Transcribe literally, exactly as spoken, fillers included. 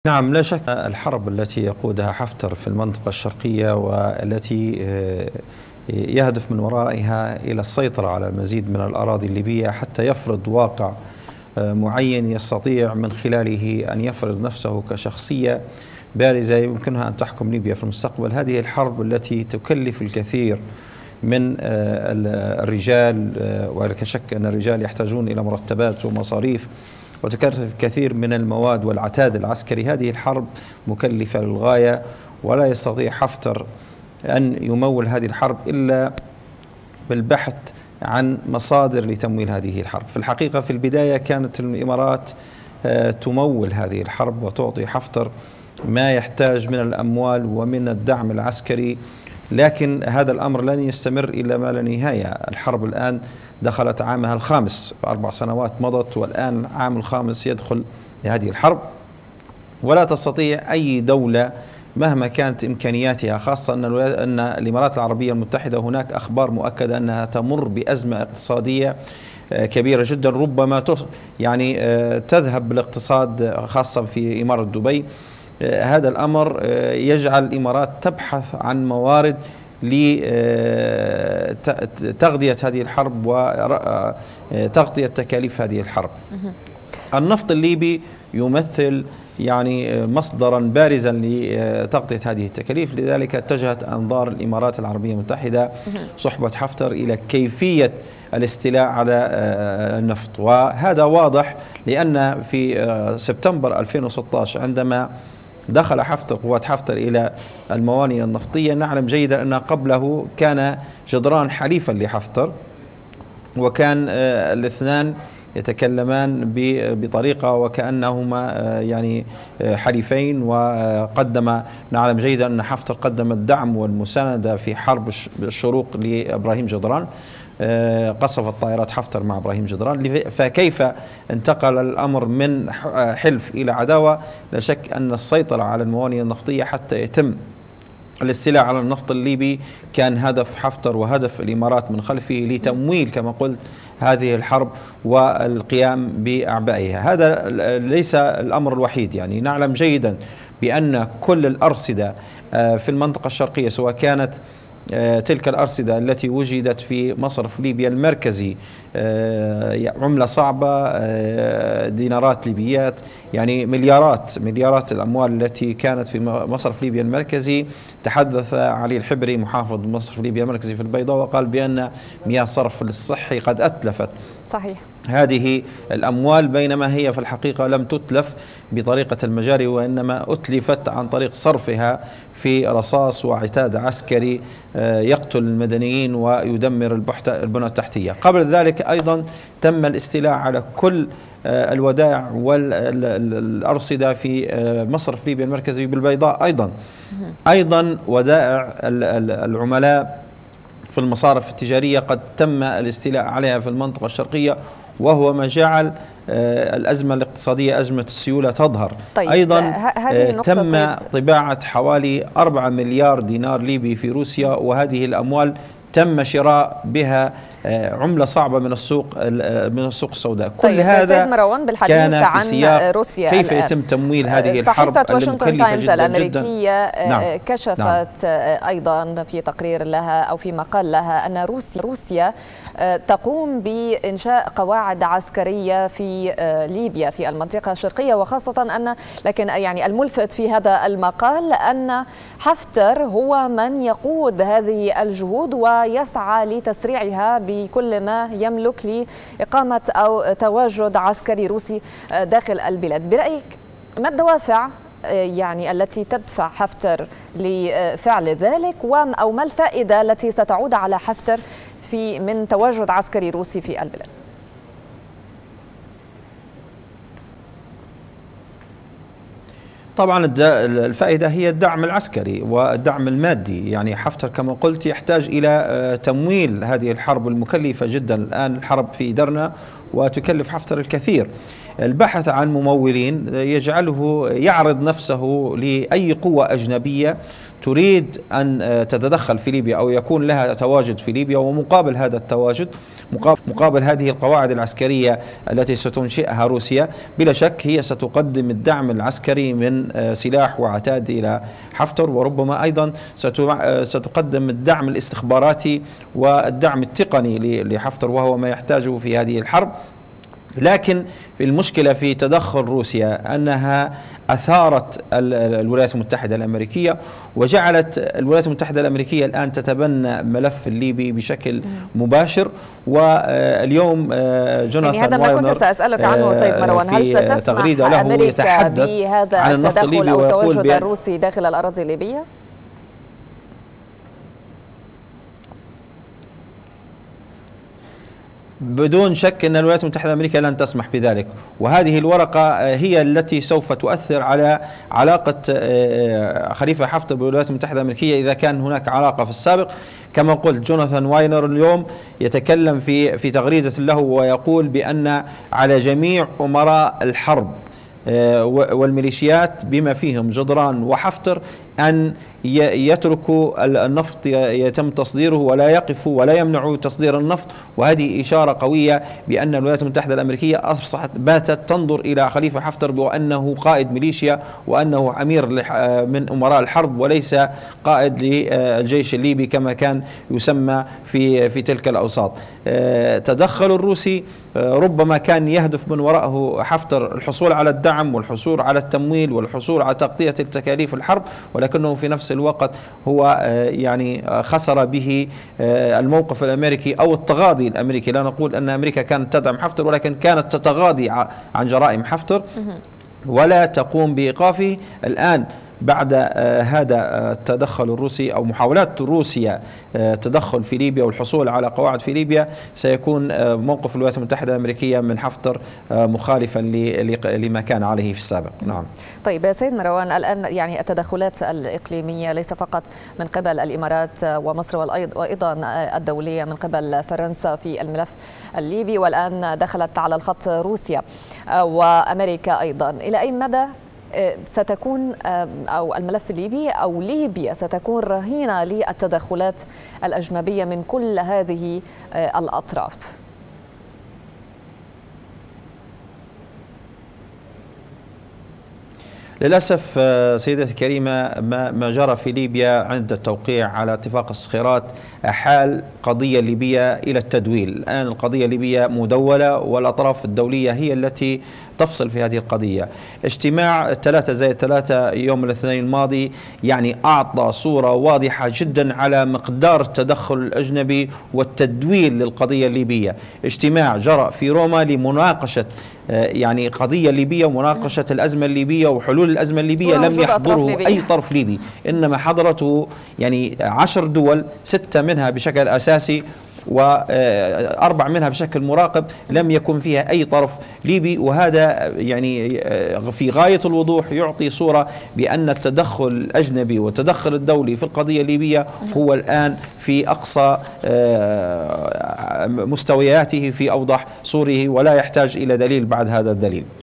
نعم، لا شك الحرب التي يقودها حفتر في المنطقة الشرقية والتي يهدف من ورائها إلى السيطرة على المزيد من الأراضي الليبية حتى يفرض واقع معين يستطيع من خلاله أن يفرض نفسه كشخصية بارزة يمكنها أن تحكم ليبيا في المستقبل. هذه الحرب التي تكلف الكثير من الرجال، ولا شك أن الرجال يحتاجون إلى مرتبات ومصاريف، وتكلف كثير من المواد والعتاد العسكري. هذه الحرب مكلفة للغاية، ولا يستطيع حفتر أن يمول هذه الحرب إلا بالبحث عن مصادر لتمويل هذه الحرب. في الحقيقة في البداية كانت الإمارات تمول هذه الحرب وتعطي حفتر ما يحتاج من الأموال ومن الدعم العسكري، لكن هذا الأمر لن يستمر إلى ما لا نهاية. الحرب الآن دخلت عامها الخامس، أربع سنوات مضت والآن عام الخامس يدخل لهذه الحرب، ولا تستطيع أي دولة مهما كانت إمكانياتها، خاصة أن أن الإمارات العربية المتحدة هناك أخبار مؤكدة أنها تمر بأزمة اقتصادية كبيرة جدا، ربما يعني تذهب بالاقتصاد خاصة في إمارة دبي. هذا الأمر يجعل الإمارات تبحث عن موارد لتغذية هذه الحرب وتغطية تكاليف هذه الحرب. النفط الليبي يمثل يعني مصدرا بارزا لتغطية هذه التكاليف، لذلك اتجهت أنظار الإمارات العربية المتحدة صحبة حفتر إلى كيفية الاستيلاء على النفط، وهذا واضح لأن في سبتمبر ألفين وستة عشر عندما دخل حفتر قوات حفتر إلى الموانئ النفطية، نعلم جيدا أن قبله كان جدران حليفا لحفتر، وكان الاثنان يتكلمان بطريقة وكأنهما يعني حليفين. وقدم نعلم جيدا أن حفتر قدم الدعم والمساندة في حرب الشروق لإبراهيم جدران، قصفت طائرات حفتر مع إبراهيم جدران. فكيف انتقل الأمر من حلف إلى عداوة؟ لا شك أن السيطرة على الموانئ النفطية حتى يتم الاستيلاء على النفط الليبي كان هدف حفتر وهدف الإمارات من خلفه لتمويل كما قلت هذه الحرب والقيام بأعبائها. هذا ليس الأمر الوحيد، يعني نعلم جيدا بأن كل الأرصدة في المنطقة الشرقية، سواء كانت تلك الأرصدة التي وجدت في مصرف ليبيا المركزي عملة صعبة، دينارات ليبيات، يعني مليارات مليارات الأموال التي كانت في مصرف ليبيا المركزي. تحدث علي الحبري محافظ مصرف ليبيا المركزي في البيضاء وقال بأن مياه الصرف الصحي قد أتلفت صحيح هذه الأموال، بينما هي في الحقيقة لم تتلف بطريقة المجاري، وإنما أتلفت عن طريق صرفها في رصاص وعتاد عسكري يقتل المدنيين ويدمر البنى التحتية. قبل ذلك أيضا تم الاستيلاء على كل الودائع والأرصدة في مصرف ليبيا المركزي بالبيضاء، أيضا أيضا ودائع العملاء في المصارف التجارية قد تم الاستيلاء عليها في المنطقة الشرقية، وهو ما جعل الأزمة الاقتصادية أزمة السيولة تظهر. طيب أيضا تم سيد. طباعة حوالي أربعة مليار دينار ليبي في روسيا، وهذه الأموال تم شراء بها عملة صعبة من السوق من السوق السوداء. كل طيب هذا مروان بالحديث كان في عن سياق روسيا كيف يتم تمويل هذه الحرب. صحيفة واشنطن تايمز الأمريكية نعم. كشفت نعم. أيضا في تقرير لها أو في مقال لها أن روسيا, روسيا تقوم بإنشاء قواعد عسكرية في ليبيا في المنطقة الشرقية، وخاصة أن لكن يعني الملفت في هذا المقال أن حفتر هو من يقود هذه الجهود ويسعى لتسريعها بكل ما يملك لإقامة أو تواجد عسكري روسي داخل البلاد. برأيك ما الدوافع يعني التي تدفع حفتر لفعل ذلك، أو ما الفائدة التي ستعود على حفتر في من تواجد عسكري روسي في البلاد؟ طبعا الفائدة هي الدعم العسكري والدعم المادي. يعني حفتر كما قلت يحتاج إلى تمويل هذه الحرب المكلفة جدا. الآن الحرب في درنا وتكلف حفتر الكثير. البحث عن ممولين يجعله يعرض نفسه لأي قوة أجنبية تريد أن تتدخل في ليبيا أو يكون لها تواجد في ليبيا، ومقابل هذا التواجد مقابل هذه القواعد العسكرية التي ستنشئها روسيا، بلا شك هي ستقدم الدعم العسكري من سلاح وعتاد إلى حفتر، وربما أيضا ستقدم الدعم الاستخباراتي والدعم التقني لحفتر، وهو ما يحتاجه في هذه الحرب. لكن المشكلة في تدخل روسيا أنها أثارت الولايات المتحدة الأمريكية، وجعلت الولايات المتحدة الأمريكية الآن تتبنى ملف الليبي بشكل مباشر. واليوم جوناثان يعني هذا ما كنت سأسألك عنه سيد مروان، هل ستسمح أمريكا بهذا التدخل أو التواجد الروسي داخل الأراضي الليبية؟ بدون شك أن الولايات المتحدة الأمريكية لن تسمح بذلك، وهذه الورقة هي التي سوف تؤثر على علاقة خليفة حفتر بالولايات المتحدة الأمريكية إذا كان هناك علاقة في السابق. كما قلت جوناثان واينر اليوم يتكلم في في تغريدة له ويقول بأن على جميع أمراء الحرب والميليشيات بما فيهم جدران وحفتر أن يتركوا النفط يتم تصديره ولا يقفوا ولا يمنعوا تصدير النفط. وهذه إشارة قوية بأن الولايات المتحدة الأمريكية أصبحت باتت تنظر إلى خليفة حفتر بأنه قائد ميليشيا وأنه أمير من أمراء الحرب وليس قائد للجيش الليبي كما كان يسمى في في تلك الأوساط. تدخل الروسي ربما كان يهدف من وراءه حفتر الحصول على الدعم والحصول على التمويل والحصول على تغطية التكاليف الحرب، ولكنه في نفس الوقت هو يعني خسر به الموقف الأمريكي أو التغاضي الأمريكي. لا نقول أن أمريكا كانت تدعم حفتر، ولكن كانت تتغاضي عن جرائم حفتر ولا تقوم بإيقافه. الآن بعد هذا التدخل الروسي أو محاولات روسيا التدخل في ليبيا والحصول على قواعد في ليبيا، سيكون موقف الولايات المتحدة الأمريكية من حفتر مخالفا لما كان عليه في السابق. نعم. طيب سيد مروان، الآن يعني التدخلات الإقليمية ليس فقط من قبل الإمارات ومصر وأيضا الدولية من قبل فرنسا في الملف الليبي، والآن دخلت على الخط روسيا وأمريكا أيضا. إلى أي مدى ستكون أو الملف الليبي أو ليبيا ستكون رهينة للتدخلات الأجنبية من كل هذه الأطراف؟ للأسف سيدتي الكريمة ما ما جرى في ليبيا عند التوقيع على اتفاق الصخيرات أحال قضية ليبية إلى التدويل. الآن القضية الليبية مدولة والأطراف الدولية هي التي تفصل في هذه القضية. اجتماع ثلاثة زائد ثلاثة يوم الاثنين الماضي يعني أعطى صورة واضحة جدا على مقدار التدخل الأجنبي والتدويل للقضية الليبية. اجتماع جرى في روما لمناقشة يعني قضية ليبية ومناقشة الأزمة الليبية وحلول الأزمة الليبية، لم يحضره أي طرف ليبي، إنما حضرته يعني عشر دول، ستة منها بشكل أساسي وأربع منها بشكل مراقب، لم يكن فيها أي طرف ليبي. وهذا يعني في غاية الوضوح يعطي صورة بأن التدخل الأجنبي والتدخل الدولي في القضية الليبية هو الآن في أقصى مستوياته، في أوضح صوره، ولا يحتاج إلى دليل بعد هذا الدليل.